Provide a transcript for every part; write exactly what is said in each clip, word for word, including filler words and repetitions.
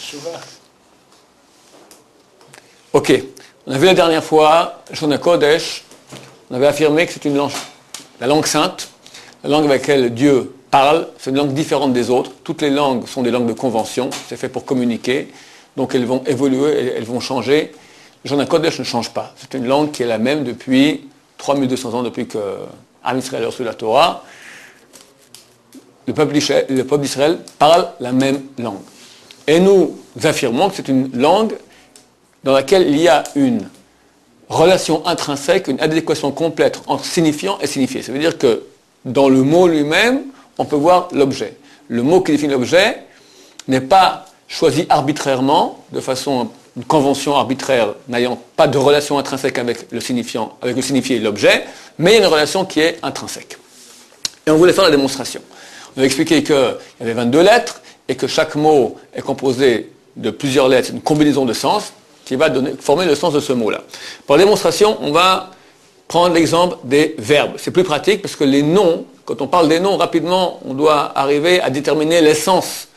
Ok. On a vu la dernière fois, Shona Kodesh, on avait affirmé que c'est une langue, la langue sainte, la langue avec laquelle Dieu parle, c'est une langue différente des autres. Toutes les langues sont des langues de convention, c'est fait pour communiquer, donc elles vont évoluer, elles vont changer. Le Shona Kodesh ne change pas. C'est une langue qui est la même depuis trois mille deux cents ans, depuis que Am Israël a reçu la Torah. Le peuple d'Israël parle la même langue. Et nous affirmons que c'est une langue dans laquelle il y a une relation intrinsèque, une adéquation complète entre signifiant et signifié. Ça veut dire que dans le mot lui-même, on peut voir l'objet. Le mot qui définit l'objet n'est pas choisi arbitrairement, de façon, une convention arbitraire, n'ayant pas de relation intrinsèque avec le signifiant, avec le signifié et l'objet, mais il y a une relation qui est intrinsèque. Et on voulait faire la démonstration. On a expliqué qu'il y avait vingt-deux lettres et que chaque mot est composé de plusieurs lettres, une combinaison de sens qui va donner, former le sens de ce mot-là. Pour la démonstration, on va prendre l'exemple des verbes. C'est plus pratique parce que les noms, quand on parle des noms, rapidement, on doit arriver à déterminer l'essence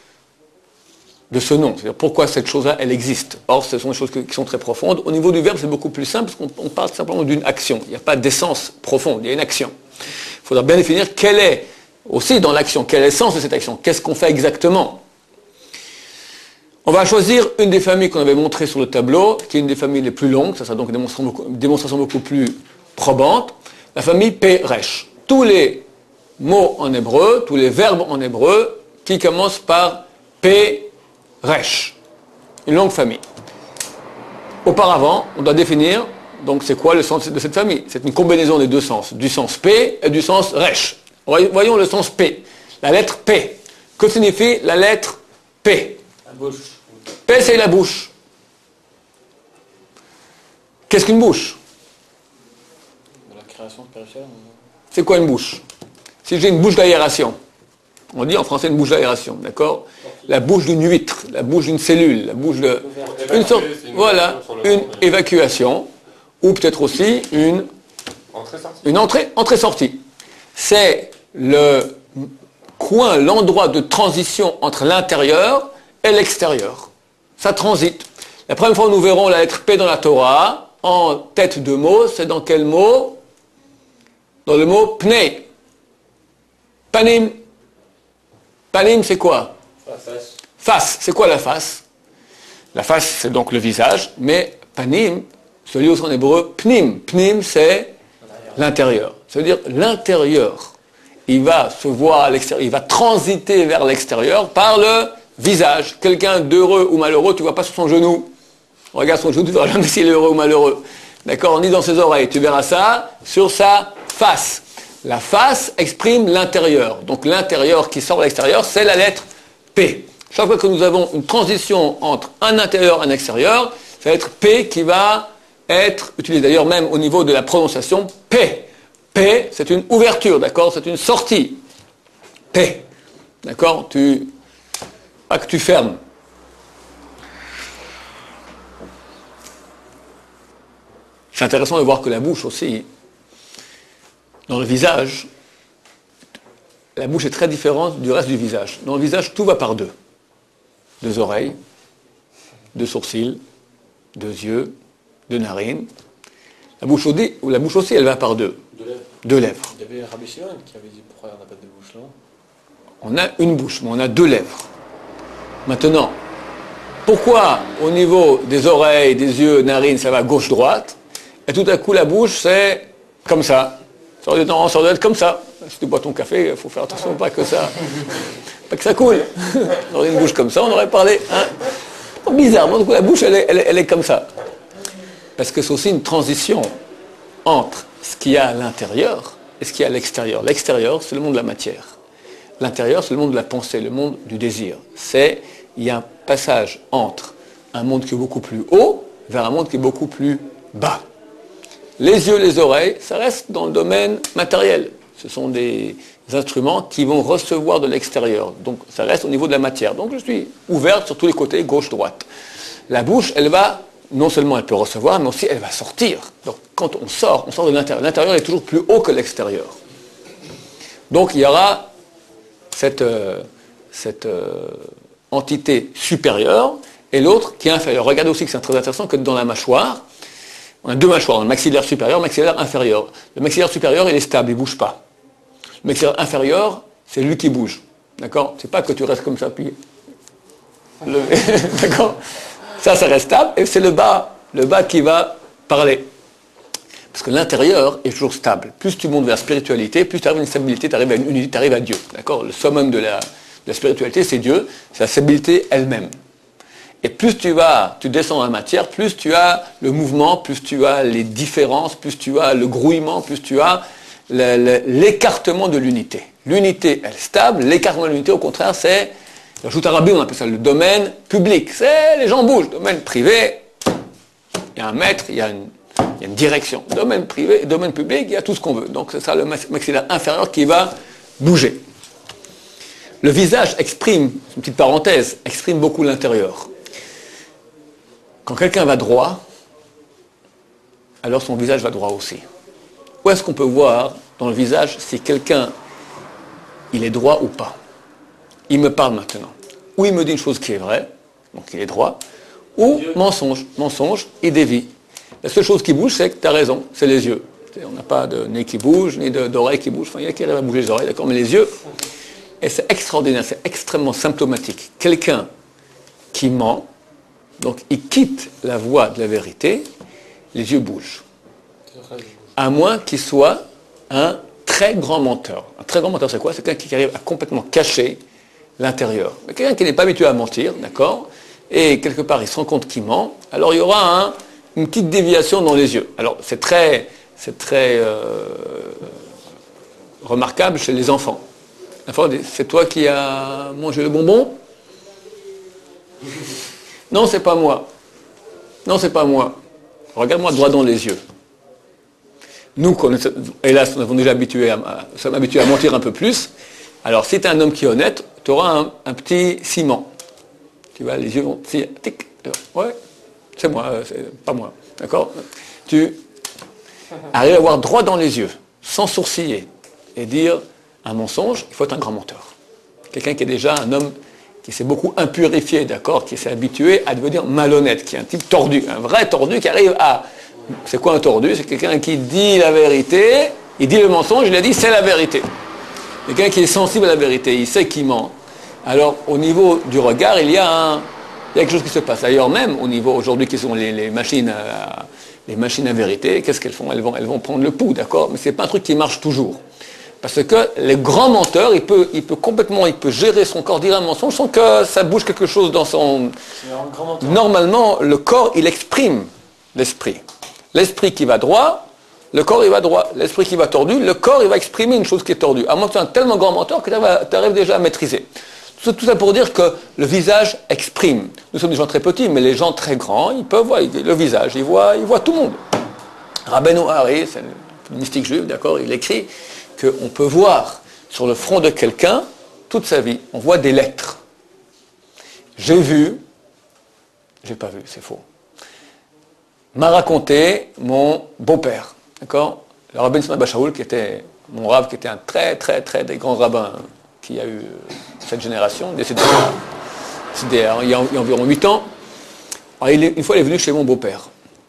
de ce nom. C'est-à-dire pourquoi cette chose-là, elle existe. Or, ce sont des choses qui sont très profondes. Au niveau du verbe, c'est beaucoup plus simple parce qu'on parle simplement d'une action. Il n'y a pas d'essence profonde, il y a une action. Il faudra bien définir quelle est, aussi dans l'action, quelle est l'essence de cette action. Qu'est-ce qu'on fait exactement? On va choisir une des familles qu'on avait montrées sur le tableau, qui est une des familles les plus longues, ça sera donc une démonstration beaucoup, une démonstration beaucoup plus probante, la famille Peresh. Tous les mots en hébreu, tous les verbes en hébreu, qui commencent par Peresh, une longue famille. Auparavant, on doit définir, donc c'est quoi le sens de cette famille? C'est une combinaison des deux sens, du sens P et du sens Resh. Voyons le sens P, la lettre P. Que signifie la lettre P? La bouche. P, c'est la bouche. Qu'est-ce qu'une bouche? La création spirituelle. C'est quoi une bouche? Si j'ai une bouche d'aération, on dit en français une bouche d'aération, d'accord? La bouche d'une huître, la bouche d'une cellule, la bouche de... Une sorte, voilà, une évacuation, ou peut-être aussi une... Une entrée, entrée-sortie. C'est le coin, l'endroit de transition entre l'intérieur et l'extérieur. Ça transite. La première fois où nous verrons la lettre P dans la Torah, en tête de mot, c'est dans quel mot? Dans le mot pnei. Panim. Panim, c'est quoi? Face. Face. C'est quoi la face? La face, c'est donc le visage, mais panim, se lit aussi en hébreu pnim. Pnim, c'est l'intérieur. Ça veut dire l'intérieur. Il va se voir à l'extérieur, il va transiter vers l'extérieur par le visage. Quelqu'un d'heureux ou malheureux, tu ne vois pas sur son genou. Regarde son genou, tu ne verras jamais s'il est heureux ou malheureux. D'accord? Ni dans ses oreilles. Tu verras ça sur sa face. La face exprime l'intérieur. Donc l'intérieur qui sort de l'extérieur, c'est la lettre P. Chaque fois que nous avons une transition entre un intérieur et un extérieur, c'est la lettre P qui va être utilisée. D'ailleurs, même au niveau de la prononciation, P. P, c'est une ouverture, d'accord? C'est une sortie. P. D'accord? Tu... Pas que tu fermes. C'est intéressant de voir que la bouche aussi, dans le visage, la bouche est très différente du reste du visage. Dans le visage, tout va par deux. Deux oreilles, deux sourcils, deux yeux, deux narines. La bouche aussi, ou la bouche aussi, elle va par deux. Deux lèvres. Deux lèvres. Il y avait Rabbi Shimon qui avait dit pourquoi on n'a pas de bouche là. On a une bouche, mais on a deux lèvres. Maintenant, pourquoi au niveau des oreilles, des yeux, narines, ça va gauche-droite, et tout à coup la bouche, c'est comme ça. Ça doit être comme ça. Si tu bois ton café, il faut faire attention, pas que ça, pas que ça coule. On aurait une bouche comme ça, on aurait parlé. Hein. Bizarrement, du coup, la bouche, elle est, elle, est, elle est comme ça. Parce que c'est aussi une transition entre ce qu'il y a à l'intérieur et ce qu'il y a à l'extérieur. L'extérieur, c'est le monde de la matière. L'intérieur, c'est le monde de la pensée, le monde du désir. C'est, il y a un passage entre un monde qui est beaucoup plus haut vers un monde qui est beaucoup plus bas. Les yeux, les oreilles, ça reste dans le domaine matériel. Ce sont des instruments qui vont recevoir de l'extérieur. Donc, ça reste au niveau de la matière. Donc, je suis ouverte sur tous les côtés, gauche-droite. La bouche, elle va, non seulement elle peut recevoir, mais aussi elle va sortir. Donc, quand on sort, on sort de l'intérieur. L'intérieur est toujours plus haut que l'extérieur. Donc, il y aura cette, euh, cette euh, entité supérieure et l'autre qui est inférieure. Regardez aussi que c'est très intéressant que dans la mâchoire, on a deux mâchoires, le maxillaire supérieur, le maxillaire inférieur. Le maxillaire supérieur, il est stable, il ne bouge pas. Le maxillaire inférieur, c'est lui qui bouge. D'accord? C'est pas que tu restes comme ça, puis... Le... D'accord? Ça, ça reste stable, et c'est le bas, le bas qui va parler. Parce que l'intérieur est toujours stable. Plus tu montes vers la spiritualité, plus tu arrives à une stabilité, tu arrives à une unité, tu arrives à Dieu. D'accord? Le summum de la, de la spiritualité, c'est Dieu, c'est la stabilité elle-même. Et plus tu vas, tu descends dans la matière, plus tu as le mouvement, plus tu as les différences, plus tu as le grouillement, plus tu as le, le, l'écartement de l'unité. L'unité, elle est stable, l'écartement de l'unité, au contraire, c'est, dans le arabe, on appelle ça le domaine public. C'est, les gens bougent. Domaine privé, il y a un maître, il y a une, il y a une direction. Domaine privé, domaine public, il y a tout ce qu'on veut. Donc c'est ça le maxillaire inférieur qui va bouger. Le visage exprime, c'est une petite parenthèse, exprime beaucoup l'intérieur. Quand quelqu'un va droit, alors son visage va droit aussi. Où est-ce qu'on peut voir dans le visage si quelqu'un, il est droit ou pas? Il me parle maintenant. Ou il me dit une chose qui est vraie, donc il est droit, ou mensonge. Mensonge, il dévie. La seule chose qui bouge, c'est que tu as raison, c'est les yeux. On n'a pas de nez qui bouge, ni de, d'oreille qui bouge. Enfin, il y a qui arrive à bouger les oreilles, d'accord, mais les yeux, et c'est extraordinaire, c'est extrêmement symptomatique. Quelqu'un qui ment, donc il quitte la voie de la vérité, les yeux bougent. À moins qu'il soit un très grand menteur. Un très grand menteur, c'est quoi? C'est quelqu'un qui arrive à complètement cacher l'intérieur. Mais quelqu'un qui n'est pas habitué à mentir, d'accord? Et quelque part, il se rend compte qu'il ment. Alors il y aura un, une petite déviation dans les yeux. Alors c'est très, c'est très euh, remarquable chez les enfants. L'enfant dit, c'est toi qui as mangé le bonbon? Non, c'est pas moi. Non, c'est pas moi. Regarde-moi droit dans les yeux. Nous, hélas, nous avons déjà habitué à, à, sommes habitués à mentir un peu plus. Alors, si tu es un homme qui est honnête, tu auras un, un petit ciment. Tu vois, les yeux vont... Tic, ouais, c'est moi, c'est pas moi. D'accord? Tu arrives à voir droit dans les yeux, sans sourciller, et dire un mensonge, il faut être un grand menteur. Quelqu'un qui est déjà un homme qui s'est beaucoup impurifié, d'accord, qui s'est habitué à devenir malhonnête, qui est un type tordu, un vrai tordu qui arrive à... C'est quoi un tordu? C'est quelqu'un qui dit la vérité, il dit le mensonge, il a dit c'est la vérité. Quelqu'un qui est sensible à la vérité, il sait qu'il ment. Alors au niveau du regard, il y a, un, il y a quelque chose qui se passe. D'ailleurs même au niveau aujourd'hui qui sont les, les, machines à, les machines à vérité, qu'est-ce qu'elles font? Elles vont, elles vont prendre le pouls, d'accord? Mais ce n'est pas un truc qui marche toujours. Parce que les grands menteurs, il peut, il peut complètement, il peut gérer son corps, dire un mensonge sans que ça bouge quelque chose dans son... Normalement, le corps, il exprime l'esprit. L'esprit qui va droit, le corps, il va droit. L'esprit qui va tordu, le corps, il va exprimer une chose qui est tordue. À moins que tu sois un tellement grand menteur que tu arrives déjà à maîtriser. Tout ça pour dire que le visage exprime. Nous sommes des gens très petits, mais les gens très grands, ils peuvent voir le visage, ils voient, ils voient tout le monde. Rabbeinu Hari, c'est un mystique juif, d'accord, il écrit qu'on peut voir sur le front de quelqu'un toute sa vie. On voit des lettres. J'ai vu, j'ai pas vu, c'est faux. M'a raconté mon beau-père, d'accord, le rabbin Simon Bachaoul, qui était mon rave, qui était un très très très des grands rabbins qui a eu cette génération, décédé il y a, il y a environ huit ans. Alors, il est, une fois, il est venu chez mon beau-père.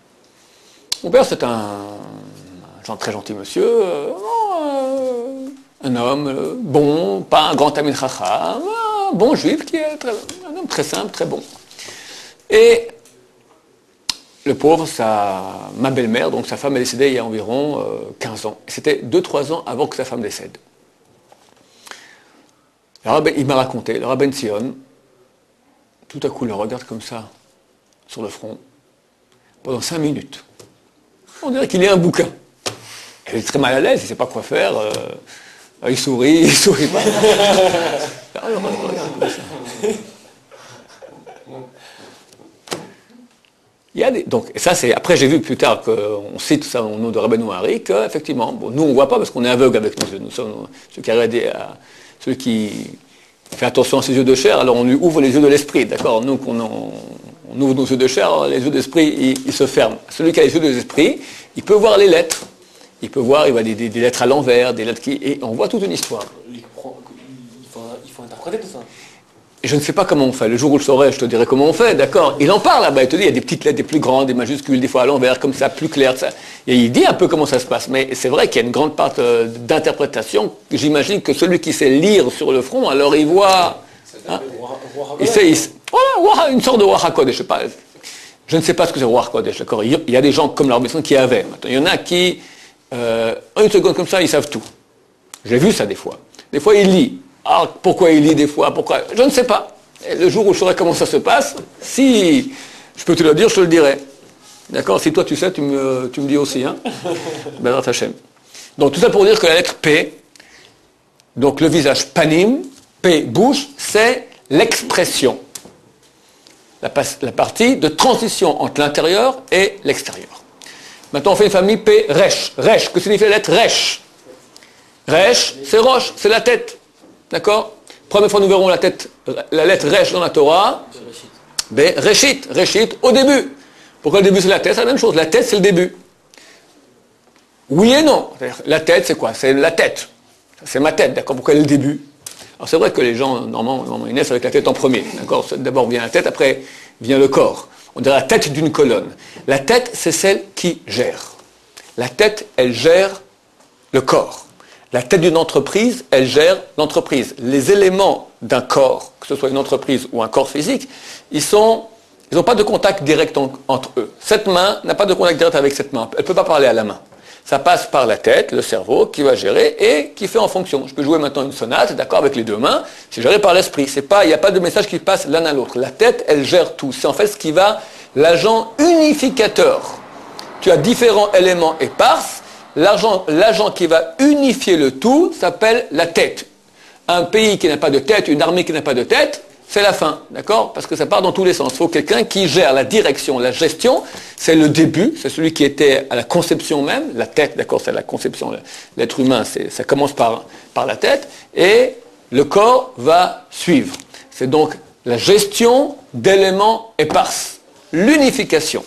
Mon père, c'est un, un très gentil monsieur, euh, euh, un homme euh, bon, pas un grand Tamil Chacham, un bon juif, qui est très, un homme très simple, très bon. Et le pauvre, sa, ma belle-mère, donc sa femme est décédée il y a environ euh, quinze ans. C'était deux trois ans avant que sa femme décède. Le rabbin, il m'a raconté, le rabbin Sion, tout à coup le regarde comme ça, sur le front, pendant cinq minutes. On dirait qu'il lit un bouquin. Il est très mal à l'aise, il ne sait pas quoi faire. Euh, il sourit, il ne sourit pas. Alors, regarde comme ça. Il y a des, donc, ça c'est, après j'ai vu plus tard qu'on cite ça au nom de Rabbeinu Hari, qu'effectivement, bon, nous on ne voit pas parce qu'on est aveugle avec nos yeux. Nous sommes ceux qui arrivent à, celui qui fait attention à ses yeux de chair, alors on lui ouvre les yeux de l'esprit, d'accord? Nous, qu'on on, on ouvre nos yeux de chair, les yeux d'esprit, ils, ils se ferment. Celui qui a les yeux de l'esprit, il peut voir les lettres. Il peut voir, il voit des, des, des lettres à l'envers, des lettres qui... Et on voit toute une histoire. Il faut, il faut interpréter tout ça. Et je ne sais pas comment on fait. Le jour où je saurai, je te dirai comment on fait, d'accord? Il en parle là-bas, il te dit, il y a des petites lettres, des plus grandes, des majuscules, des fois à l'envers, comme ça, plus clair. Ça. Et il dit un peu comment ça se passe. Mais c'est vrai qu'il y a une grande part euh, d'interprétation. J'imagine que celui qui sait lire sur le front, alors il voit... Hein, il sait, il, voilà, une sorte de Ruach HaKodesh, je sais pas. Je ne sais pas ce que c'est Ruach HaKodesh, d'accord? Il y a des gens comme l'Arbesson qui avaient. Maintenant, il y en a qui, euh, une seconde comme ça, ils savent tout. J'ai vu ça des fois. Des fois, il lit. Ah, pourquoi il lit des fois? Pourquoi? Je ne sais pas. Et le jour où je saurai comment ça se passe, si je peux te le dire, je te le dirai. D'accord? Si toi tu sais, tu me, tu me dis aussi. Hein? Bezrat Hashem. Donc tout ça pour dire que la lettre P, donc le visage panim, P, bouche, c'est l'expression. La, la partie de transition entre l'intérieur et l'extérieur. Maintenant, on fait une famille P, Resh. Resh, que signifie la lettre Resh? Resh, c'est Roche, c'est la tête. D'accord? Première fois, nous verrons la tête, la lettre Resh dans la Torah. B, Reshit. Reshit, au début. Pourquoi le début c'est la tête? C'est la même chose. La tête, c'est le début. Oui et non. La tête, c'est quoi? C'est la tête. C'est ma tête, d'accord? Pourquoi le début? Alors, c'est vrai que les gens, normalement, normalement, ils naissent avec la tête en premier. D'accord? D'abord vient la tête, après vient le corps. On dirait la tête d'une colonne. La tête, c'est celle qui gère. La tête, elle gère le corps. La tête d'une entreprise, elle gère l'entreprise. Les éléments d'un corps, que ce soit une entreprise ou un corps physique, ils sont, ils n'ont pas de contact direct en, entre eux. Cette main n'a pas de contact direct avec cette main. Elle ne peut pas parler à la main. Ça passe par la tête, le cerveau, qui va gérer et qui fait en fonction. Je peux jouer maintenant une sonate, d'accord, avec les deux mains, c'est géré par l'esprit. C'est pas, il n'y a pas de message qui passe l'un à l'autre. La tête, elle gère tout. C'est en fait ce qui va, l'agent unificateur. Tu as différents éléments épars. L'agent, l'agent qui va unifier le tout s'appelle la tête. Un pays qui n'a pas de tête, une armée qui n'a pas de tête, c'est la fin, d'accord? Parce que ça part dans tous les sens. Il faut quelqu'un qui gère la direction, la gestion, c'est le début, c'est celui qui était à la conception même, la tête, d'accord, c'est la conception, l'être humain, c'est, ça commence par, par la tête, et le corps va suivre. C'est donc la gestion d'éléments épars, l'unification.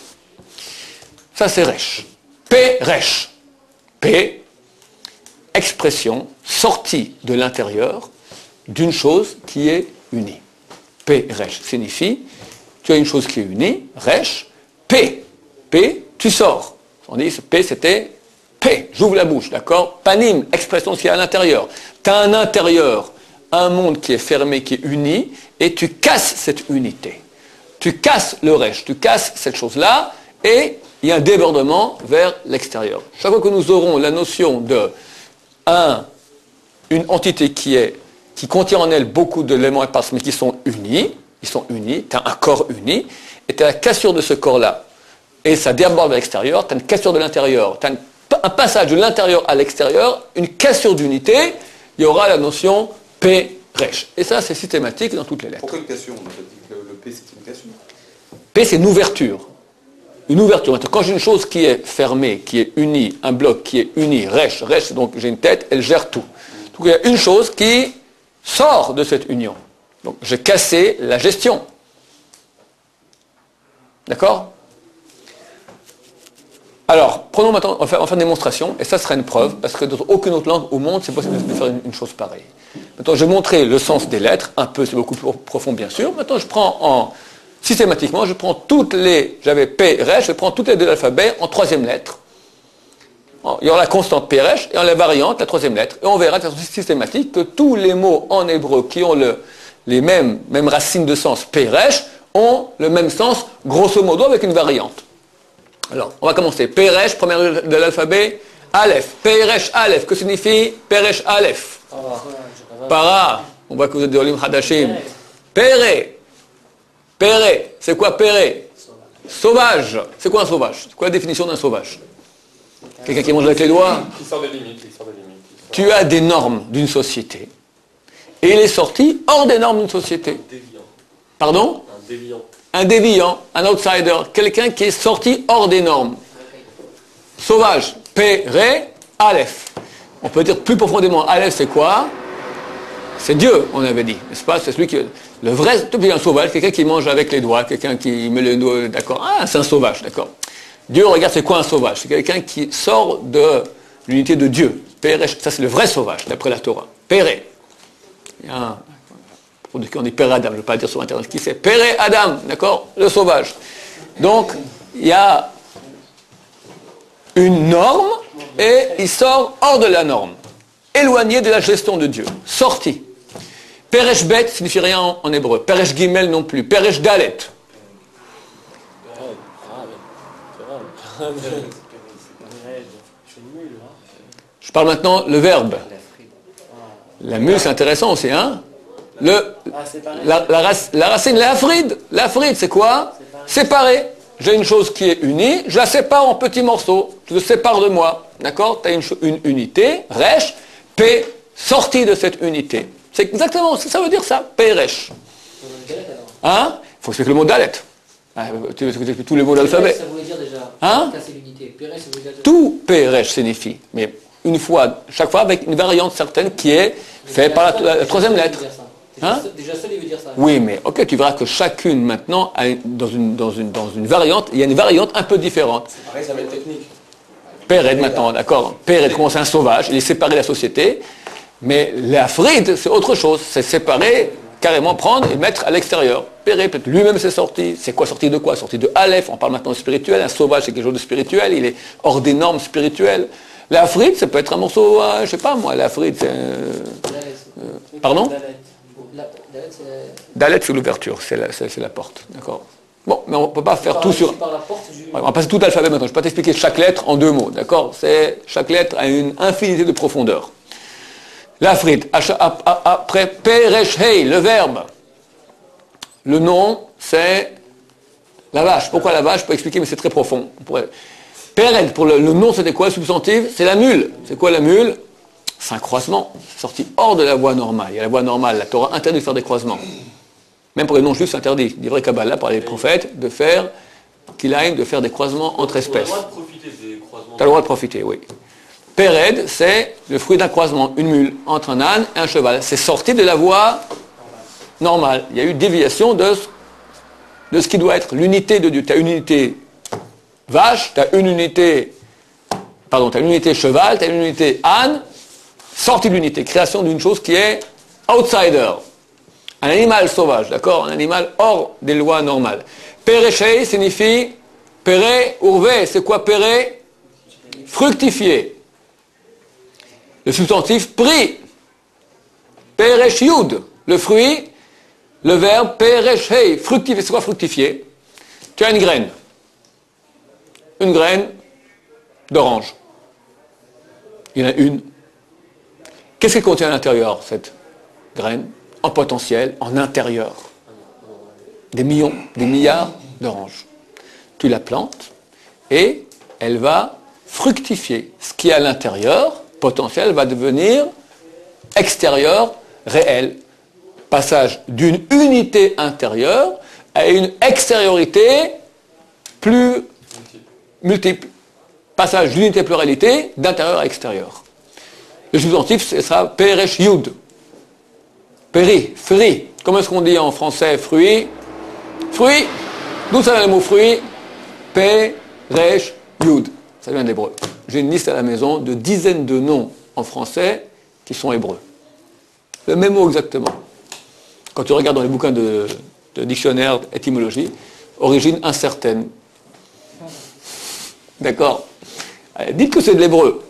Ça c'est Resh. P, Resh. P, expression sortie de l'intérieur d'une chose qui est unie. P, Resh, signifie, tu as une chose qui est unie, Resh, P, P, tu sors. On dit, P, c'était P, j'ouvre la bouche, d'accord? Panim, expression qui est à l'intérieur. Tu as un intérieur, un monde qui est fermé, qui est uni, et tu casses cette unité. Tu casses le Resh, tu casses cette chose-là, et il y a un débordement vers l'extérieur. Chaque fois que nous aurons la notion de un, une entité qui, est, qui contient en elle beaucoup d'éléments épars, mais qui sont unis, ils sont unis, tu as un corps uni, et tu as la cassure de ce corps-là, et ça déborde vers l'extérieur, tu as une cassure de l'intérieur, tu as un passage de l'intérieur à l'extérieur, une cassure d'unité, il y aura la notion P, Resh. Et ça, c'est systématique dans toutes les lettres. Pourquoi une cassure? On a dit que le P, c'est une cassure. P, c'est une ouverture. Une ouverture. Quand j'ai une chose qui est fermée, qui est unie, un bloc qui est uni, Resh, Resh, donc j'ai une tête, elle gère tout. Donc il y a une chose qui sort de cette union. Donc j'ai cassé la gestion. D'accord? Alors, prenons maintenant, on va, faire, on va faire une démonstration, et ça sera une preuve, parce que dans aucune autre langue au monde, c'est possible de faire une, une chose pareille. Maintenant, je vais montrer le sens des lettres, un peu, c'est beaucoup plus profond bien sûr. Maintenant, je prends en... Systématiquement, je prends toutes les, j'avais P, Resh, je prends toutes les deux de l'alphabet en troisième lettre. Il y aura la constante P, Resh, et en la variante, la troisième lettre. Et on verra de façon systématique que tous les mots en hébreu qui ont le, les mêmes, mêmes racines de sens P, Resh, ont le même sens, grosso modo, avec une variante. Alors, on va commencer. P, Resh, première de l'alphabet, Aleph. P, Resh, Aleph. Que signifie P, Resh, Aleph? Para. On voit que vous êtes des Olim Hadashim. Péré. Péré, c'est quoi péré? Sauvage. C'est quoi un sauvage? C'est quoi la définition d'un sauvage? Quelqu'un qui mange avec les doigts? Qui sort des limites, qui sort des limites. Tu as des normes d'une société. Et il est sorti hors des normes d'une société. Un déviant. Pardon? Un déviant. Un déviant, un outsider, quelqu'un qui est sorti hors des normes. Sauvage, Péré, Aleph. On peut dire plus profondément, Aleph c'est quoi? C'est Dieu, on avait dit, n'est-ce pas? C'est celui qui... Le vrai, tu es un sauvage, quelqu'un qui mange avec les doigts, quelqu'un qui met les doigts, d'accord? Ah, c'est un sauvage, d'accord? Dieu, regarde, c'est quoi un sauvage? C'est quelqu'un qui sort de l'unité de Dieu. Péré, ça c'est le vrai sauvage, d'après la Torah. Péré. Pour ceux qui ont dit Père Adam, je ne vais pas dire sur Internet qui c'est. Père Adam, d'accord? Le sauvage. Donc, il y a une norme et il sort hors de la norme. Éloigné de la gestion de Dieu. Sorti. Peresh Bet signifie rien en, en hébreu. Peresh Gimel non plus. Peresh Dalet. Je parle maintenant le verbe. La mule, c'est intéressant aussi, hein? Le, la, la, la racine, la fride. La fride, c'est quoi? Séparer. J'ai une chose qui est unie, je la sépare en petits morceaux. Je le sépare de moi. D'accord? Tu as une, une unité, resh, P, sortie de cette unité. C'est exactement ce que ça veut dire ça, P-resh. Hein? Il faut expliquer le mot dalet. Ah, tu veux tous les mots de l'alphabet. Ça voulait dire déjà hein? casser l'unité. P-resh, ça voulait dire... Tout P-resh signifie. Mais une fois, chaque fois avec une variante certaine qui est faite par la, la, la troisième lettre. Hein? Déjà seul, il veut dire ça. Oui, mais ok, tu verras que chacune maintenant, a une, dans, une, dans, une, dans une variante, il y a une variante un peu différente. C'est pareil, ça va être technique. Péred maintenant, d'accord. Péred, comment c'est un sauvage, il est séparé de la société. Mais la fride, c'est autre chose. C'est séparer, carrément prendre et mettre à l'extérieur. Péred, peut-être lui-même c'est sorti. C'est quoi sorti de quoi? Sorti de Aleph, on parle maintenant de spirituel. Un sauvage, c'est quelque chose de spirituel. Il est hors des normes spirituelles. La fride, ça peut être un morceau, euh, je ne sais pas moi, la fride, c'est... Euh, euh, pardon? Dalet, c'est l'ouverture, c'est la, c'est, c'est la porte, d'accord. Bon, mais on ne peut pas faire tout sur... On va passer tout l'alphabet maintenant, je ne vais pas t'expliquer chaque lettre en deux mots, d'accord. C'est chaque lettre a une infinité de profondeur. La fride, après Peresh Hei, le verbe. Le nom, c'est la vache. Pourquoi la vache? Je peux expliquer, mais c'est très profond. Pered, pour le, le nom, c'était quoi, le substantif? C'est la mule. C'est quoi la mule? C'est un croisement. C'est sorti hors de la voie normale. Il y a la voie normale. La Torah interdit de faire des croisements. Même pour les non-juifs, c'est interdit. Il est vrai Kabbalah, par les prophètes, de faire, qu'il aille, de faire des croisements entre espèces. Tu as le droit de profiter des croisements. Tu as le droit de profiter, oui. Pered, c'est le fruit d'un croisement, une mule, entre un âne et un cheval. C'est sorti de la voie normale. Il y a eu déviation de, de ce qui doit être l'unité de Dieu. Tu as une unité vache, tu as une unité, pardon, tu as une unité cheval, tu as une unité âne, sortie de l'unité, création d'une chose qui est outsider. Un animal sauvage, d'accord? Un animal hors des lois normales. Pereshei signifie pere urve. C'est quoi pere? Fructifier. Le substantif pri. Peresh yud. Le fruit, le verbe pereshei. Fructifier. C'est quoi fructifier? Tu as une graine. Une graine d'orange. Il y en a une. Qu'est-ce qu'elle contient à l'intérieur, cette graine? En potentiel, en intérieur. Des millions, des milliards d'oranges. Tu la plantes et elle va fructifier. Ce qui est à l'intérieur, potentiel, va devenir extérieur, réel. Passage d'une unité intérieure à une extériorité plus multiple. Passage d'unité pluralité d'intérieur à extérieur. Le substantif, ce sera peresh yud. Péri, fruit. Comment est-ce qu'on dit en français fruit? Fruit. D'où ça vient le mot fruit? P, resh, yud. Ça vient d'hébreu. J'ai une liste à la maison de dizaines de noms en français qui sont hébreux. Le même mot exactement. Quand tu regardes dans les bouquins de, de dictionnaire, étymologie, origine incertaine. D'accord? Allez, dites que c'est de l'hébreu.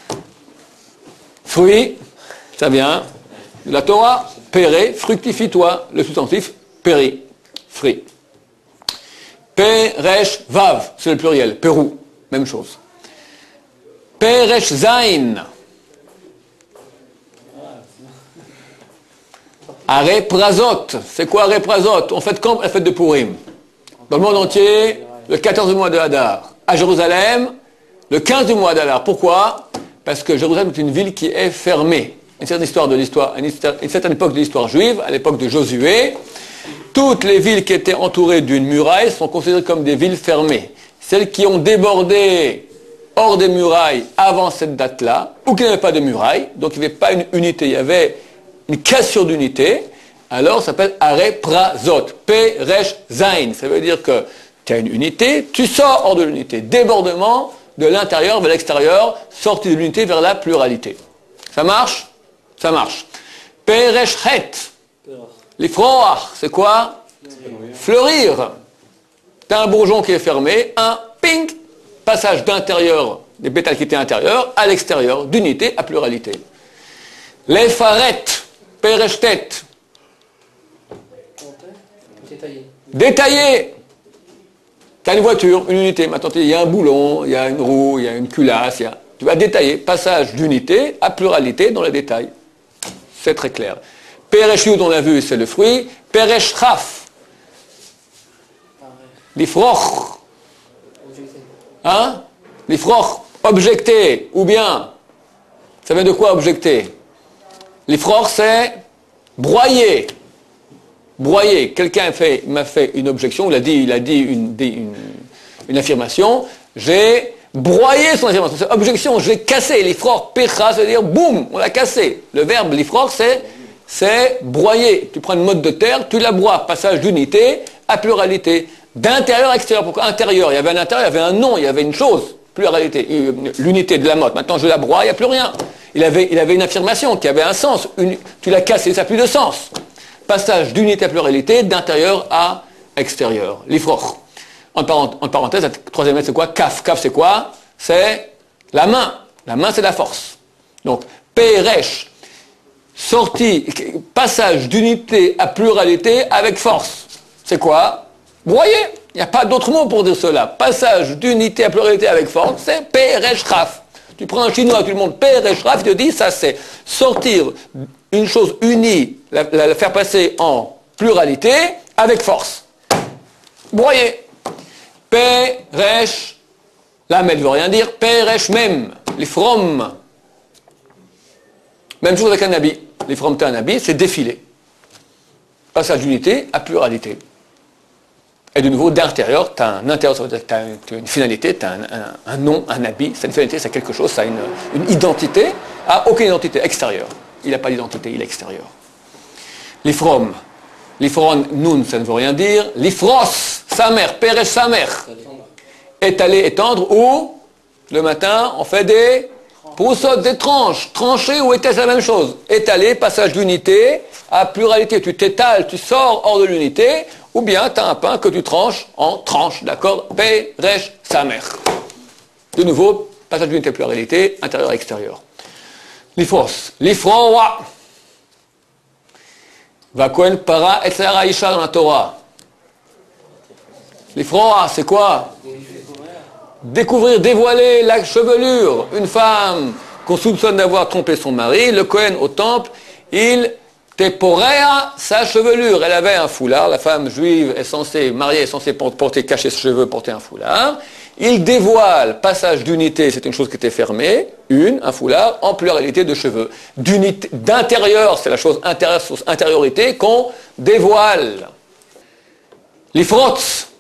Fruit, ça vient de la Torah. Péré, fructifie-toi, le substantif, péri, fruit. Peresh vav, c'est le pluriel, Pérou, même chose. Peresh zain. Areprazot, c'est quoi Areprazot? On fête quand la fête de Purim? Dans le monde entier, le quatorze du mois de Hadar. À Jérusalem, le quinze du mois d'Adar. Pourquoi? Parce que Jérusalem est une ville qui est fermée. Une certaine histoire de l'histoire, une, une certaine époque de l'histoire juive, à l'époque de Josué, toutes les villes qui étaient entourées d'une muraille sont considérées comme des villes fermées. Celles qui ont débordé hors des murailles avant cette date-là, ou qui n'avaient pas de muraille, donc il n'y avait pas une unité, il y avait une cassure d'unité, alors ça s'appelle Areprazot, Peresh Zain. Ça veut dire que tu as une unité, tu sors hors de l'unité, débordement de l'intérieur vers l'extérieur, sortie de l'unité vers la pluralité. Ça marche? Ça marche. Peresh Het. L'ifroach, c'est quoi? Fleurir. Tu as un bourgeon qui est fermé, un ping, passage d'intérieur, des bétalités intérieures, à l'extérieur, d'unité à pluralité. Les farettes, perechtet, Détaillé. détaillé. Tu as une voiture, une unité, maintenant il y a un boulon, il y a une roue, il y a une culasse, il y a... tu vas détailler, passage d'unité à pluralité dans les détails. C'est très clair. Peresh Yud, on l'a vu, c'est le fruit. Peresh Chaf, l'ifroch. Hein? L'ifroch, objecter, ou bien, ça vient de quoi objecter? L'ifroch, c'est broyer. Broyer. Quelqu'un fait, m'a fait une objection, il a dit, il a dit une, une, une affirmation. J'ai broyé son affirmation. C'est objection, j'ai cassé. L'ifroch, pecha, ça veut dire boum, on l'a cassé. Le verbe l'ifroch, c'est, c'est broyer. Tu prends une motte de terre, tu la broies. Passage d'unité à pluralité. D'intérieur à extérieur. Pourquoi intérieur? Il y avait un intérieur, il y avait un nom, il y avait une chose. Pluralité. L'unité de la motte. Maintenant, je la broie, il n'y a plus rien. Il avait, il avait une affirmation qui avait un sens. Une, tu l'as cassé, ça n'a plus de sens. Passage d'unité à pluralité, d'intérieur à extérieur. L'ifroch. En, parent, en parenthèse, la troisième lettre, c'est quoi? Kaf. Kaf, c'est quoi? C'est la main. La main, c'est la force. Donc, peresh, sortie, passage d'unité à pluralité avec force. C'est quoi? Broyer. Il n'y a pas d'autre mot pour dire cela. Passage d'unité à pluralité avec force, c'est peresh raf. Tu prends un chinois, tu lui montres peresh raf, il te dit, ça c'est sortir une chose unie, la, la, la faire passer en pluralité avec force. Broyer. Peresh, la ne veut rien dire, peresh même, les from. Même chose avec un habit. Les from, t'as un habit, c'est défiler. Passage d'unité à pluralité. Et de nouveau, d'intérieur, tu as un intérieur, ça veut dire que tu as une, une finalité, tu as un, un, un nom, un habit, c'est une finalité, c'est quelque chose, ça a une, une identité, a aucune identité extérieure. Il n'a pas d'identité, il est extérieur. L'ifrom, l'ifron, nun, ça ne veut rien dire. L'ifros, sa mère, peresh sa mère. Étaler, étendre, ou le matin, on fait des poussottes, des tranches. Trancher ou étaler, c'est la même chose. Étaler, passage d'unité à pluralité. Tu t'étales, tu sors hors de l'unité. Ou bien, tu as un pain que tu tranches en tranches, d'accord? Peresh sa mère. De nouveau, passage d'unité pluralité, intérieur et extérieur. L'ifros. L'ifroa. Vakohen para et Isha dans la Torah. L'ifroa, c'est quoi? Découvrir, dévoiler la chevelure. Une femme qu'on soupçonne d'avoir trompé son mari, le Kohen au temple, il Teporea, sa chevelure. Elle avait un foulard. La femme juive est censée, mariée, est censée porter, cacher ses cheveux, porter un foulard. Il dévoile, passage d'unité, c'est une chose qui était fermée, une, un foulard, en pluralité de cheveux. D'unité, d'intérieur, c'est la chose intérieure, intériorité qu'on dévoile. L'ifrots.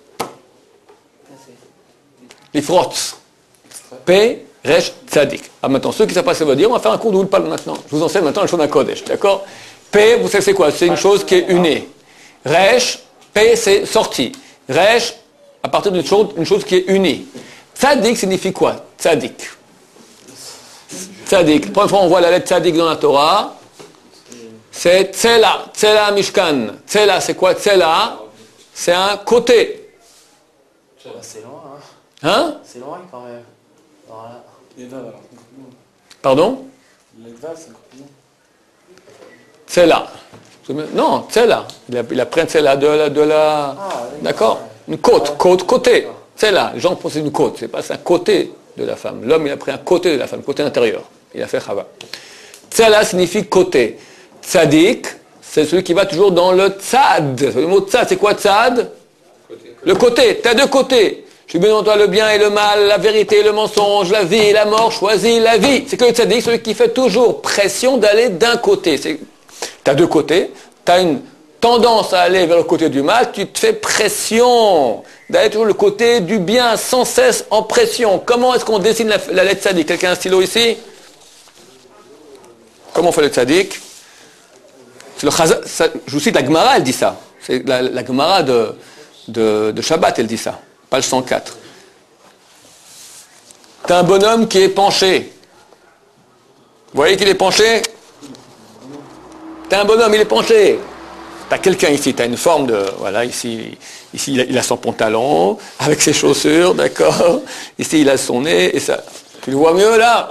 L'ifrots. P, resh, tzadik. Ah, maintenant, ceux qui ne savent pas ce que ça veut dire, on va faire un cours de Oulpal maintenant. Je vous enseigne maintenant le Shon Kodesh, d'accord? P, vous savez c'est quoi? C'est une chose qui est unie. Resh, P, c'est sorti. Resh, à partir d'une chose, une chose qui est unie. Tzadik signifie quoi? Tzadik. Tzadik. Première fois on voit la lettre tzadik dans la Torah, c'est Tzela. Tzela Mishkan. Tzela, c'est quoi Tzela? C'est un côté. C'est loin, hein. Hein? C'est loin quand même. Voilà. Les vaves, alors. Pardon? Les vaves, c'est complètement. Tzela. Non, Tzela. Il a, il a pris Tzela de la... De la... Ah, d'accord? Une côte, côte, côté. Tzela. Les gens pensent que c'est une côte. C'est pas, c'est un côté de la femme. L'homme, il a pris un côté de la femme, côté intérieur. Il a fait Chava. Tzela signifie côté. Tzadik, c'est celui qui va toujours dans le tzad. Le mot tzad, c'est quoi tzad? Le côté. Tu as deux côtés. Je suis bien dans toi le bien et le mal, la vérité et le mensonge, la vie et la mort, choisis la vie. C'est que le tzaddik, celui qui fait toujours pression d'aller d'un côté. Tu as deux côtés. Tu as une tendance à aller vers le côté du mal, tu te fais pression d'aller toujours le côté du bien, sans cesse en pression. Comment est-ce qu'on dessine la, la lettre tzaddik? Quelqu'un a un stylo ici? Comment on fait le tzaddik? C'est le chaza, ça, je vous cite la Gemara, elle dit ça. C'est la, la Gemara de, de, de Shabbat, elle dit ça. Page cent quatre. T'as un bonhomme qui est penché. Vous voyez qu'il est penché? T'as un bonhomme, il est penché. Tu as quelqu'un ici, tu as une forme de... Voilà, ici, ici il, a, il a son pantalon, avec ses chaussures, d'accord. Ici, il a son nez, et ça... Tu le vois mieux, là?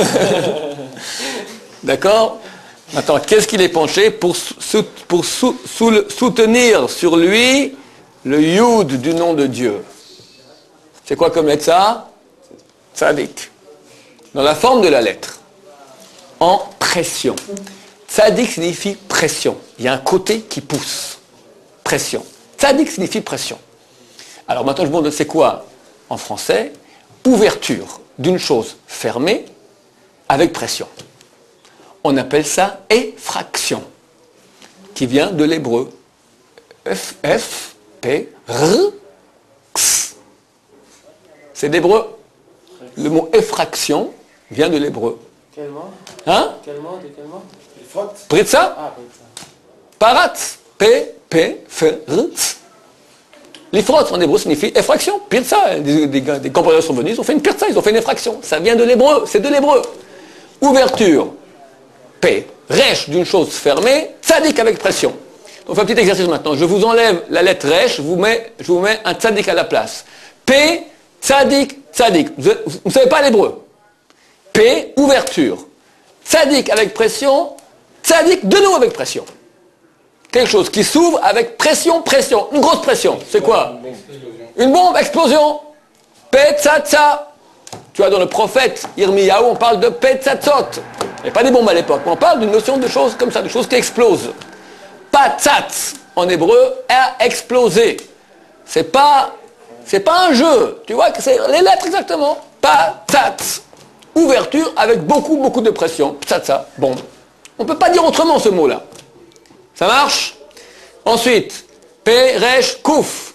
D'accord? Maintenant, qu'est-ce qu'il est penché pour, sou, pour sou, sou, soutenir sur lui le Yud du nom de Dieu? C'est quoi comme lettre ça? Tzadik. Dans la forme de la lettre. En pression. Tzadik signifie pression. Il y a un côté qui pousse. Pression. Tzadik signifie pression. Alors maintenant, je vous montre c'est quoi en français? Ouverture d'une chose fermée avec pression. On appelle ça effraction, qui vient de l'hébreu. F, F, P, R, X. C'est l'hébreu. Le mot effraction vient de l'hébreu. Quel mot? Hein? Quel mot? De quel mot? Pritza? Ah, Pritza. Parat. P, P, F, R, X. L'ifrot en hébreu signifie effraction. Pritza. Des, des, des compagnons sont venus, ils ont fait une pritza, ils ont fait une effraction. Ça vient de l'hébreu, c'est de l'hébreu. Ouverture. P, resh d'une chose fermée, tzadik avec pression. On fait un petit exercice maintenant. Je vous enlève la lettre resh, je vous mets, je vous mets un tzadik à la place. P, tzadik, tzadik. Vous ne savez pas l'hébreu. P, ouverture. Tzadik avec pression, tzadik de nouveau avec pression. Quelque chose qui s'ouvre avec pression, pression. Une grosse pression. C'est quoi? Une bombe, explosion. P, tzatza. Tu vois, dans le prophète Yirmiyahu, on parle de petzatzot. Il n'y a pas des bombes à l'époque, mais on parle d'une notion de choses comme ça, de choses qui explosent. Patzatz, en hébreu, a explosé. C'est pas, c'est pas un jeu. Tu vois que c'est les lettres exactement. Patzatz. Ouverture avec beaucoup, beaucoup de pression. Ptzatza, bombe. On ne peut pas dire autrement ce mot-là. Ça marche? Ensuite, Peresh Kouf.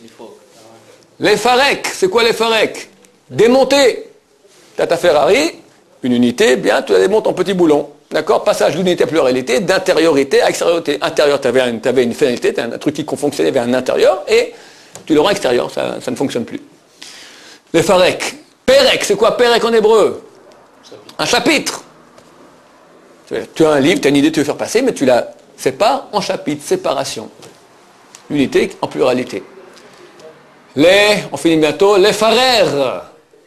Les farek. C'est quoi les farek? Démonter. Tu as ta Ferrari, une unité, bien, tu la démontes en petits boulons. D'accord? Passage d'unité à pluralité, d'intériorité à extériorité. Intérieur, tu avais, avais une finalité, tu as un truc qui fonctionnait vers un intérieur, et tu le rends extérieur, ça, ça ne fonctionne plus. Les farek. Perek, c'est quoi Perek en hébreu? Un chapitre. Tu as un livre, tu as une idée, tu veux faire passer, mais tu la sépares en chapitres, séparation. Unité en pluralité. Les, on finit bientôt, les farères.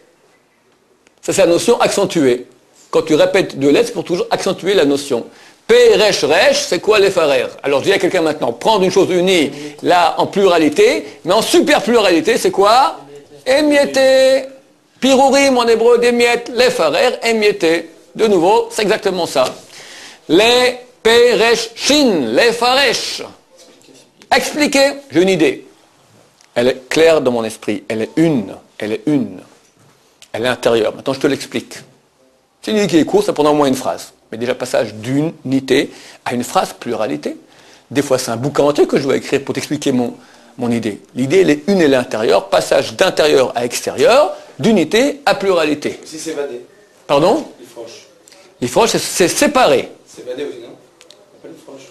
Ça, c'est la notion accentuée. Quand tu répètes deux lettres, c'est pour toujours accentuer la notion. P, resh, resh, c'est quoi les farères? Alors, je dis à quelqu'un maintenant, prendre une chose unie, là, en pluralité, mais en super pluralité, c'est quoi? Émietté. Pirourim, en hébreu, des miettes. Les farères, émietté. De nouveau, c'est exactement ça. Les P, resh, shin, les faresh. Expliquez, j'ai une idée. Elle est claire dans mon esprit. Elle est une. Elle est une. Elle est intérieure. Maintenant, je te l'explique. C'est une idée qui est courte, ça prendra au moins une phrase. Mais déjà, passage d'unité à une phrase pluralité. Des fois, c'est un bouquin entier que je dois écrire pour t'expliquer mon, mon idée. L'idée, elle est une et l'intérieur. Passage d'intérieur à extérieur, d'unité à pluralité. Si c'est vadé. Pardon? Les froches. Les froches, c'est, c'est séparé. C'est vadé aussi, non? Pas les froches.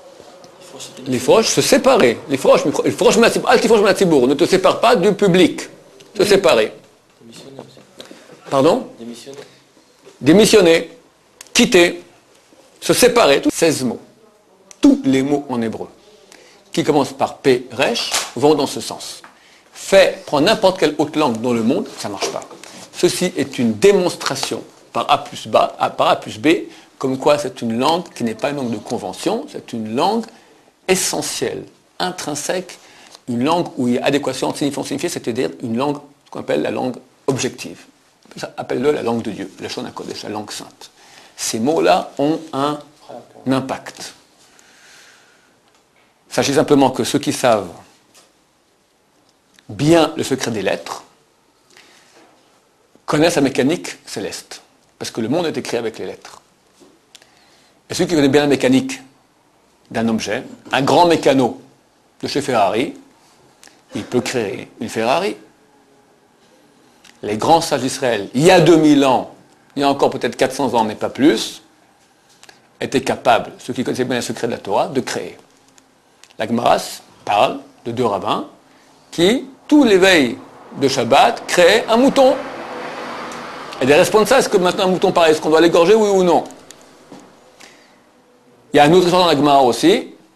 Les froches, se séparer. Les froches, les froches, ne te sépare pas du public. Se séparer. Pardon? Démissionner. Démissionner, quitter, se séparer. seize mots. Tous les mots en hébreu qui commencent par P, Resh vont dans ce sens. Fais, prends n'importe quelle autre langue dans le monde, ça ne marche pas. Ceci est une démonstration par A plus, B, par A plus B, comme quoi c'est une langue qui n'est pas une langue de convention, c'est une langue essentielle, intrinsèque, une langue où il y a adéquation, signifiant, signifié, c'est-à-dire une langue qu'on appelle la langue objective. Ça, appelle-le la langue de Dieu, la Shon HaKodesh, la langue sainte. Ces mots-là ont un, un impact. Sachez simplement que ceux qui savent bien le secret des lettres connaissent la mécanique céleste. Parce que le monde a été créé avec les lettres. Et ceux qui connaissent bien la mécanique d'un objet, un grand mécano de chez Ferrari, il peut créer une Ferrari. Les grands sages d'Israël, il y a deux mille ans, il y a encore peut-être quatre cents ans, mais pas plus, étaient capables, ceux qui connaissaient bien le secret de la Torah, de créer. La Gemara parle de deux rabbins qui, tous les veilles de Shabbat, créaient un mouton. Et des responsables, est-ce que maintenant un mouton pareil, est-ce qu'on doit l'égorger, oui ou non? Il y a un autre histoire dans la Gemara aussi,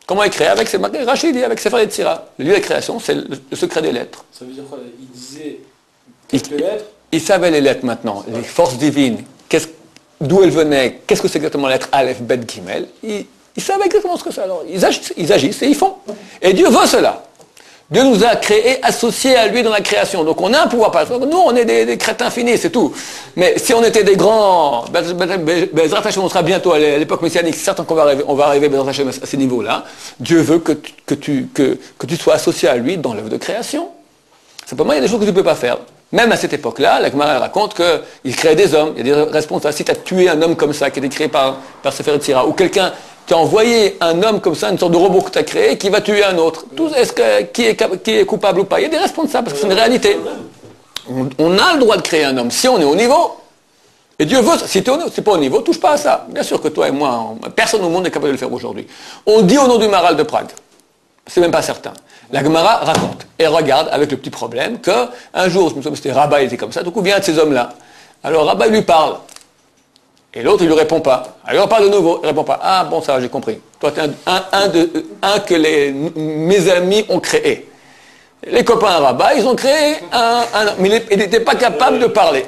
Comment il crée? Avec, c'est marqué, Rachid dit, avec Sefer Yetzira. Le livre de la création, c'est le, le secret des lettres. Ça veut dire quoi? Il disait quelques lettres. Il savait les lettres maintenant, les forces divines, qu'est-ce, d'où elles venaient, qu'est-ce que c'est exactement la lettre Aleph, Bet, Gimel. Il, il savait exactement ce que c'est. Alors, ils agissent, ils agissent et ils font. Et Dieu veut cela. Dieu nous a créés, associés à lui dans la création. Donc on a un pouvoir. Nous, on est des, des crétins finis, c'est tout. Mais si on était des grands, Bezrat Hashem, on sera bientôt à l'époque messianique, c'est certain qu'on va arriver, on va arriver Bezrat Hashem à ces niveaux-là. Dieu veut que tu, que, tu, que, que tu sois associé à lui dans l'œuvre de création. Simplement, il y a des choses que tu ne peux pas faire. Même à cette époque-là, la Gemara raconte qu'il crée des hommes, il y a des responsables. Si tu as tué un homme comme ça, qui a été créé par, par Sefer Yetzira, ou quelqu'un, tu as envoyé un homme comme ça, une sorte de robot que tu as créé, qui va tuer un autre. Tout, est-ce que, qui, est, qui est coupable ou pas? Il y a des responsables, parce que c'est une réalité. On, on a le droit de créer un homme, si on est au niveau. Et Dieu veut, si tu n'es pas au niveau, touche pas à ça. Bien sûr que toi et moi, on, personne au monde n'est capable de le faire aujourd'hui. On dit au nom du Maral de Prague. C'est même pas certain. La Gemara raconte et regarde avec le petit problème que un jour, je me souviens, c'était Rabat, il était comme ça, du coup vient un de ces hommes-là. Alors Rabat lui parle. Et l'autre, il lui répond pas. Alors il parle de nouveau, il répond pas. Ah bon, ça va, j'ai compris. Toi, tu es un, un, un, de, un que les, mes amis ont créé. Les copains à Rabat, ils ont créé un, un mais ils n'étaient pas capables de parler.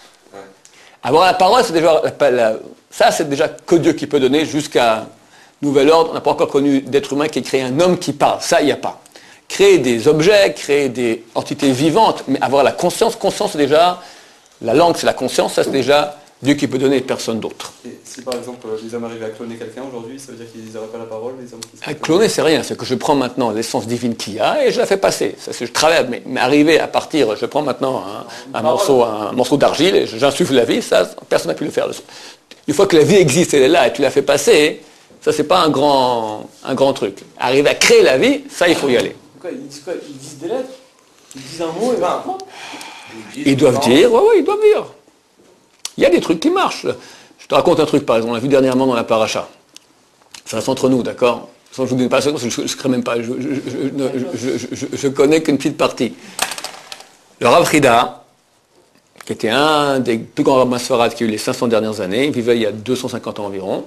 Avoir la parole, c'est déjà, la, la, ça c'est déjà que Dieu qui peut donner jusqu'à nouvel ordre. On n'a pas encore connu d'être humain qui ait créé un homme qui parle. Ça, il n'y a pas. Créer des objets, créer des entités vivantes, mais avoir la conscience, conscience c'est déjà, la langue c'est la conscience, ça c'est déjà Dieu qui peut donner et personne d'autre. Et si par exemple les hommes arrivaient à cloner quelqu'un aujourd'hui, ça veut dire qu'ils n'auraient pas la parole, les hommes qui À cloner c'est rien, c'est que je prends maintenant l'essence divine qu'il y a et je la fais passer. Ça, c'est, je travaille, mais, mais arriver à partir, je prends maintenant un, un, morceau, un morceau d'argile et j'insuffle la vie, ça personne n'a pu le faire. Une fois que la vie existe, elle est là et tu la fais passer, ça c'est pas un grand, un grand truc. Arriver à créer la vie, ça il faut y aller. Quoi, ils disent quoi? Ils disent des lettres? Ils disent un mot et ben Ils doivent dire, ouais, ouais, ils doivent dire. Il y a des trucs qui marchent. Je te raconte un truc, par exemple, on l'a vu dernièrement dans la paracha. Ça reste entre nous, d'accord? Je ne vous dis pas ça parce que je ne crée même pas. Je, je, je, je, je, je connais qu'une petite partie. Le Rav Frida, qui était un des plus grands rabbins sfarades qui a eu les cinq cents dernières années, il vivait il y a deux cent cinquante ans environ,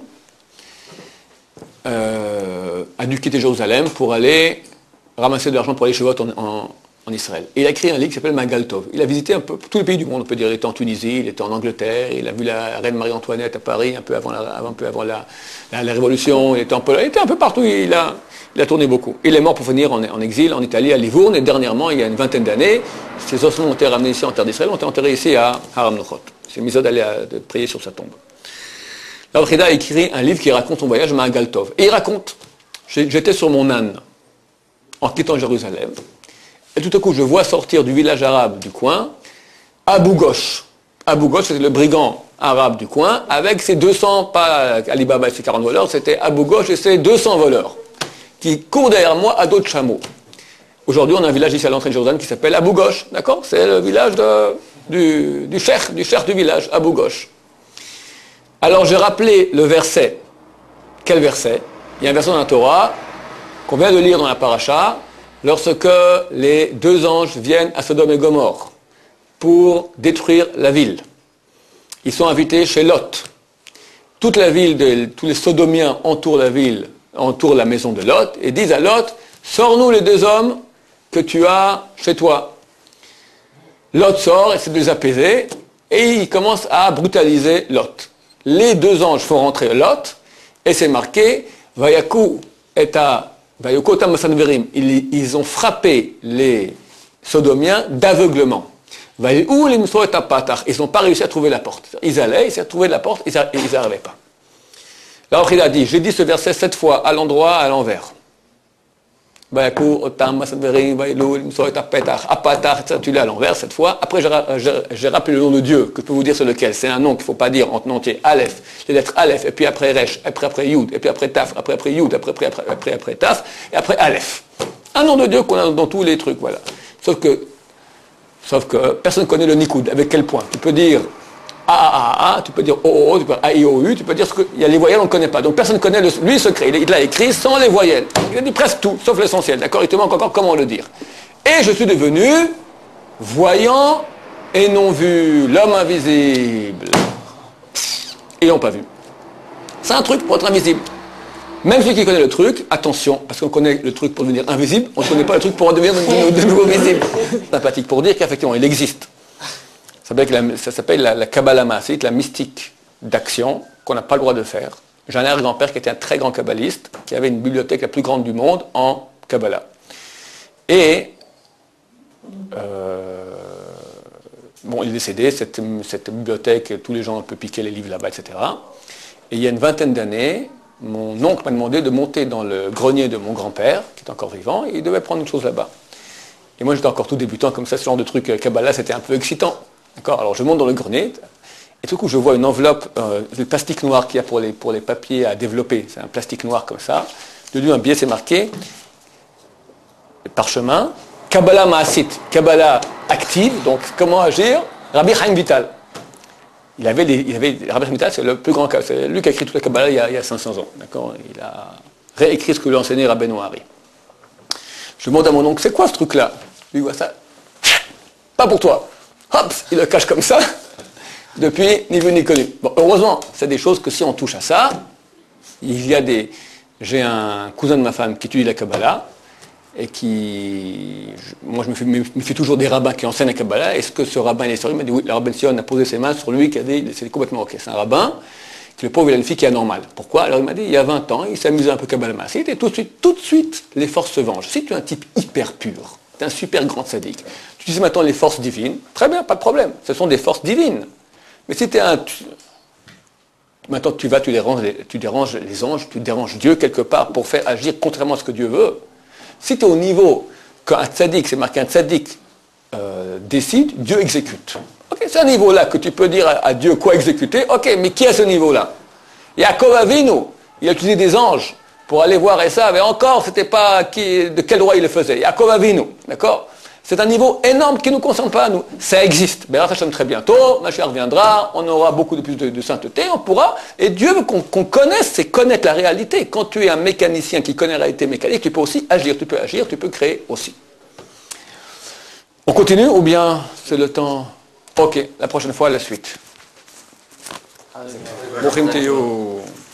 euh, a dû quitter Jérusalem pour aller ramasser de l'argent pour les chevaux en, en, en Israël. Et il a écrit un livre qui s'appelle Magal Tov. Il a visité un peu tous les pays du monde, on peut dire. Il était en Tunisie, il était en Angleterre, il a vu la reine Marie-Antoinette à Paris, un peu avant la, un peu avant la, la, la Révolution, il était, en Pologne, il était un peu partout, il a, il a tourné beaucoup. Il est mort pour venir en, en exil en Italie, à Livourne, et dernièrement, il y a une vingtaine d'années, ses ossements ont été ramenés ici en terre d'Israël, ont été enterrés ici à Haram Nochot. C'est mis d'aller de prier sur sa tombe. Rav Frida a écrit un livre qui raconte son voyage Magal Tov. Et il raconte, j'étais sur mon âne, en quittant Jérusalem. Et tout à coup, je vois sortir du village arabe du coin, Abu Ghosh. Abu Ghosh, c'était le brigand arabe du coin, avec ses deux cents, pas Alibaba et ses quarante voleurs, c'était Abu Ghosh et ses deux cents voleurs, qui courent derrière moi à dos de chameau. Aujourd'hui, on a un village ici à l'entrée de Jérusalem qui s'appelle Abu Ghosh, d'accord? C'est le village de, du, du cheikh, du cheikh du village, Abu Ghosh. Alors, j'ai rappelé le verset. Quel verset? Il y a un verset dans la Torah qu'on vient de lire dans la paracha, lorsque les deux anges viennent à Sodome et Gomorrhe pour détruire la ville. Ils sont invités chez Lot. Toute la ville, de, tous les Sodomiens entourent la ville, entourent la maison de Lot et disent à Lot, sors-nous les deux hommes que tu as chez toi. Lot sort, essaie de les apaiser et il commence à brutaliser Lot. Les deux anges font rentrer Lot et c'est marqué, Vayaku et à Ils, ils ont frappé les Sodomiens d'aveuglement. Ils n'ont pas réussi à trouver la porte. Ils allaient, ils essayaient de trouver la porte, ils n'arrivaient pas. Alors il a dit, j'ai dit ce verset sept fois, à l'endroit, à l'envers. Tu l'as à l'envers cette fois. Après, j'ai rappelé le nom de Dieu, que je peux vous dire c'est lequel. C'est un nom qu'il ne faut pas dire en entier. Aleph, les lettres Aleph, et puis après Resh, après après Yud, et puis après Taf, après après Yud, après après après après, après Taf, et après Aleph. Un nom de Dieu qu'on a dans tous les trucs, voilà. Sauf que, sauf que personne ne connaît le Nikoud. Avec quel point? Tu peux dire A, A, A, A, tu peux dire O, O, O, tu peux dire A, I, O, U, tu peux dire ce que, il y a les voyelles, on ne connaît pas. Donc personne ne connaît le, lui, le secret. Il, il l'a écrit sans les voyelles. Il a dit presque tout, sauf l'essentiel, d'accord? Il te manque encore comment le dire. Et je suis devenu voyant et non vu, l'homme invisible. Ils n'ont pas vu. C'est un truc pour être invisible. Même celui qui connaît le truc, attention, parce qu'on connaît le truc pour devenir invisible, on ne connaît pas le truc pour devenir de, de, de nouveau visible. Sympathique pour dire qu'effectivement, il existe. Ça s'appelle la, ça s'appelle la, la Kabbalah Maasite, la mystique d'action, qu'on n'a pas le droit de faire. J'ai un arrière-grand-père qui était un très grand kabbaliste, qui avait une bibliothèque la plus grande du monde en Kabbalah. Et, euh, bon, il est décédé, cette, cette bibliothèque, tous les gens peuvent piquer les livres là-bas, et cetera. Et il y a une vingtaine d'années, mon oncle m'a demandé de monter dans le grenier de mon grand-père, qui est encore vivant, et il devait prendre une chose là-bas. Et moi, j'étais encore tout débutant, comme ça, ce genre de truc Kabbalah, c'était un peu excitant. D'accord ? Alors, je monte dans le grenier, et tout coup, je vois une enveloppe, euh, le plastique noir qu'il y a pour les, pour les papiers à développer. C'est un plastique noir comme ça. Dessus, un billet, c'est marqué parchemin, Kabbalah Maasite, Kabbalah active, donc comment agir, Rabbi Chaim Vital. Il avait, les, il avait Rabbi Chaim Vital, c'est le plus grand, c'est lui qui a écrit toute la Kabbalah il y a, il y a cinq cents ans. D'accord ? Il a réécrit ce que lui a enseigné Rabbi Noari. Je demande à mon oncle, c'est quoi ce truc-là ? Lui voit ça, pas pour toi. Hop, il le cache comme ça. Depuis, ni vu ni connu. Bon, heureusement, c'est des choses que si on touche à ça, il y a des... J'ai un cousin de ma femme qui étudie la Kabbalah, et qui... Moi, je me fais, me fais toujours des rabbins qui enseignent la Kabbalah. Est-ce que ce rabbin, il est sérieux ? Il m'a dit, oui, le rabbin Sion a posé ses mains sur lui, qui a dit, c'est complètement ok. C'est un rabbin, que le pauvre, il a une fille qui est anormale. Pourquoi ? Alors, il m'a dit, il y a vingt ans, il s'amusait un peu Kabbalah Maasite, et tout de suite, tout de suite, les forces se vengent. Si tu es un type hyper pur, tu es un super grand sadique, tu utilises maintenant les forces divines, très bien, pas de problème. Ce sont des forces divines. Mais si tu es un... Tu... Maintenant, tu vas, tu déranges, les, tu déranges les anges, tu déranges Dieu quelque part pour faire agir contrairement à ce que Dieu veut. Si tu es au niveau qu'un tzaddik, c'est marqué un tzaddik euh, décide, Dieu exécute. Okay, c'est un niveau-là que tu peux dire à, à Dieu quoi exécuter. Ok, mais qui est à ce niveau-là ? Yaakov Avinu, il a utilisé des anges pour aller voir Esav, mais encore, c'était pas qui, de quel droit il le faisait. Yaakov Avinu, d'accord ? C'est un niveau énorme qui ne nous concerne pas à nous. Ça existe. Ben, ça très bientôt, Mashiach reviendra, on aura beaucoup de plus de, de sainteté, on pourra. Et Dieu veut qu'on, qu'on connaisse, c'est connaître la réalité. Quand tu es un mécanicien qui connaît la réalité mécanique, tu peux aussi agir, tu peux agir, tu peux créer aussi. On continue ou bien c'est le temps ? Ok, la prochaine fois, la suite. Bochim Teyou.